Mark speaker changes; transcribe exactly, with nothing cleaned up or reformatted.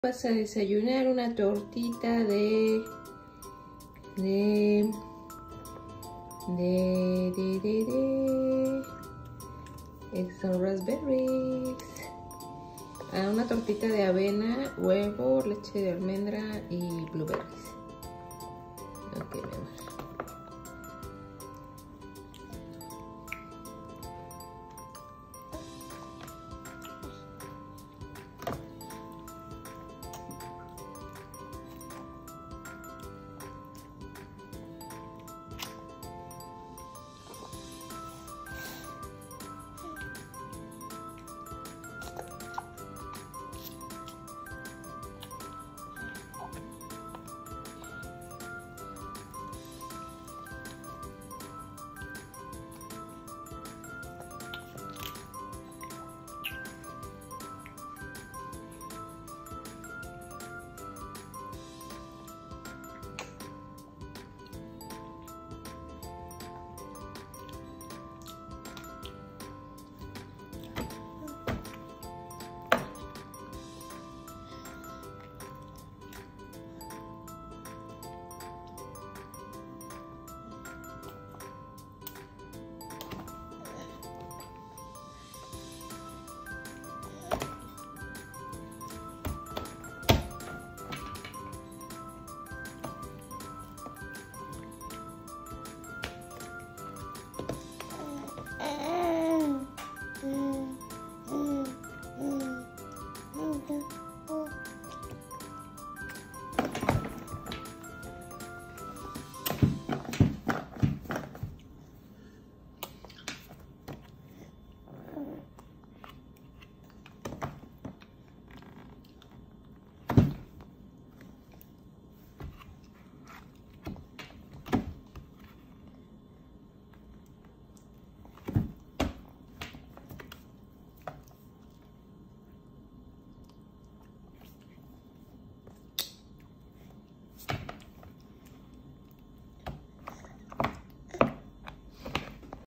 Speaker 1: Vas a desayunar una tortita de de de de de de estos son raspberries. Ah, una tortita de avena, huevo, leche de almendra y blueberries. Ok, mi amor.